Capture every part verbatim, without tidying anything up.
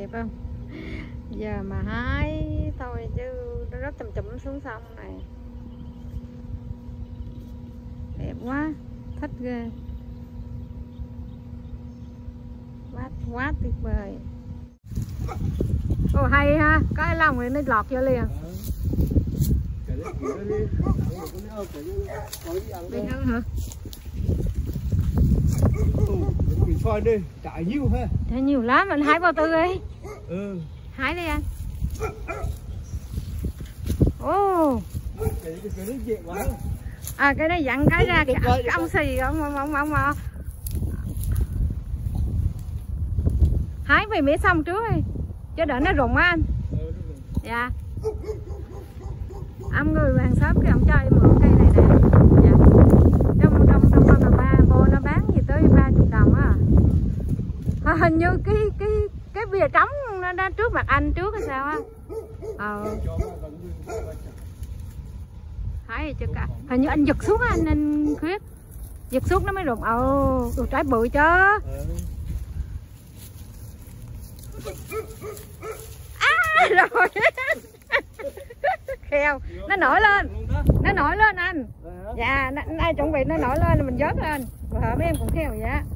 đẹp không? Giờ mà hái thôi chứ nó rất chầm chụm xuống sông này. Đẹp quá, thích ghê. Quá, quá tuyệt vời. Ồ hay ha, có cái lồng này nó lọt vô liền. Bị ăn hả? Bị soi đi, chạy nhiều ha. Chạy nhiều lắm, anh hái bao tư đi. Ừ. Hái đi anh. Ồ. À cái này dặn cái ra cái, cái ông xì ông ông ông ông, ông. Hái về mía xong trước đi chứ đỡ nó rụng á anh. Dạ. Ông người hàng xóm cái ông cho em mượn cây này nè. Dạ. Trong trong trong con là ba bô nó bán gì tới ba chục đồng á. Hình như cái cái cái bìa trống nó đang trước mặt anh trước hay sao á. Ờ. Thấy chưa cả. Hình như anh giật xuống anh anh Khuyết. Giật xuống nó mới rụng. Ồ, đồ trái bự chứ. À rồi. Kheo, nó nổi lên. Nó nổi lên anh. Dạ, ai chuẩn bị nó nổi lên là mình vớt lên. Và mấy em cũng kheo vậy á.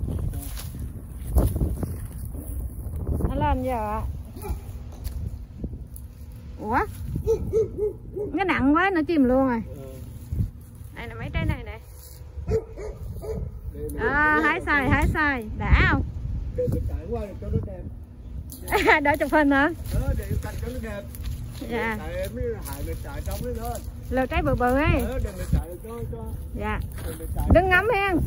Nó lên giờ ạ. Ủa? Nó nặng quá nó chìm luôn rồi. Đây là mấy trái này nè. À, hái xài, hái xài. Đã không? Đỡ chụp hình hả? Dạ. Lừa trái bự bự ấy. Dạ. Đứng ngắm hen.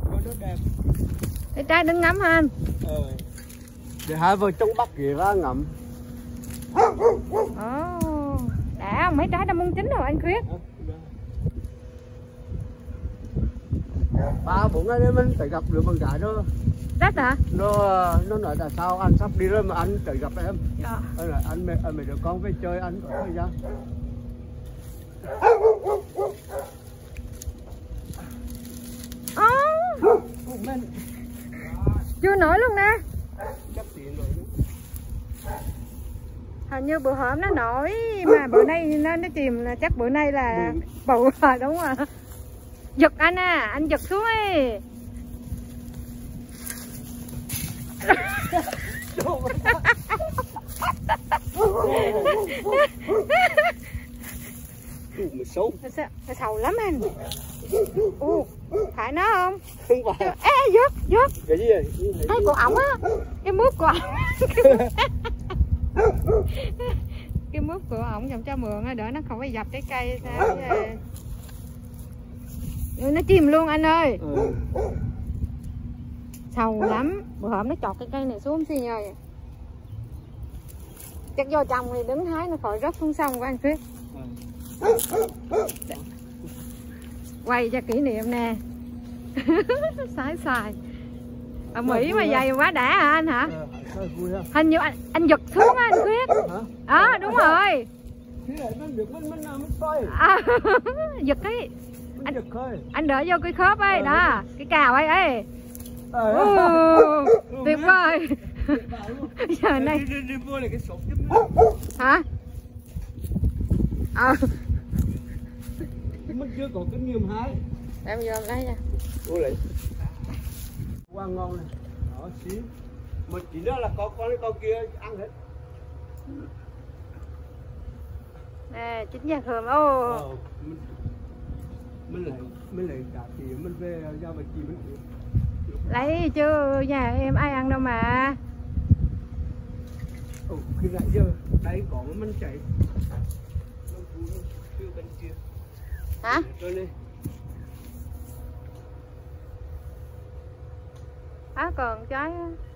Cái trái đứng ngắm ha anh. Để hai vợ chồng bắt kìa ra ngậm. Ồ, đã mấy trái đã muốn chín rồi anh Khuyết. Ba bốn ngày mình phải gặp được con gái đó. Rất hả? Nó nó nói là sao anh sắp đi rồi mà anh phải gặp em. Dạ. Anh là anh mẹ mẹ đứa con về chơi anh có thời gian. Ồ. Chưa nổi luôn nè. Hình như bữa hôm nó nổi mà bữa nay nó nó chìm là chắc bữa nay là bự rồi đúng rồi. Giật anh à, anh giật xuống ấy. Mày xấu. Nó sầu lắm anh. Ồ, phải nó không? Không phải. Ê, giật, giật. Cái gì vậy? Thấy cổ ổng á, cái mướp của ổng. Cái mướp của ổng dòng cho mượn á, đỡ nó không phải dập trái cây sao. Rồi nó chìm luôn anh ơi. Ừ. Sầu lắm. Bữa hôm nó chọt cái cây này xuống xì nhờ vậy. Chắc do chồng thì đứng hái nó khỏi rớt xuống sông của anh Khuyết. Quay cho kỷ niệm nè. Sái xài. Ở Mỹ mà dày quá đã hả anh hả? Hình như anh anh giật xuống á anh Khuyết. À, đúng rồi. À, giật cái anh, anh đỡ vô cái khớp ấy đó, cái cào ấy ấy. Uh, tuyệt vời. Giờ này hả? Ờ. Mình chưa có kinh nghiệm hái. Em vô lấy nha. Ủa lại. Qua ngon này. Đó xíu. Mà chỉ đó là con con con kia ăn hết. Nè, chín giờ thường ô. Ờ, mình, mình lại mình lại cả thì mình về ra mà chi mình chịu. Lấy chứ nhà em ai ăn đâu mà. Ồ, khi nãy giờ đấy có mình chạy. Hả? Á còn trái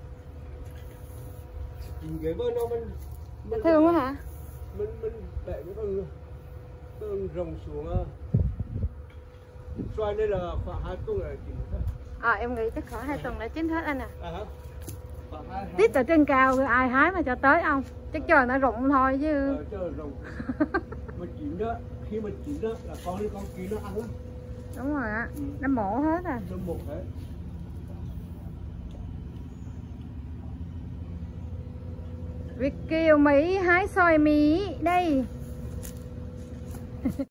cái bên đó mình, mình thương quá hả? Mình mình để cái con con rồng xuống xoay đây là khoảng hai tuần là chín hết. À em nghĩ chắc khoảng hai tuần đã chín hết anh à. À hả? Tít ở trên cao ai hái mà cho tới ông. Chắc chờ nó rụng thôi chứ. Ờ, chờ rụng. Mà chín đó, khi mà chín đó là con đi con kia nó ăn á. Đúng rồi á, ừ. Nó mổ hết à. Nó mổ hết. Việt kiều Mỹ hái xoài Mỹ đây.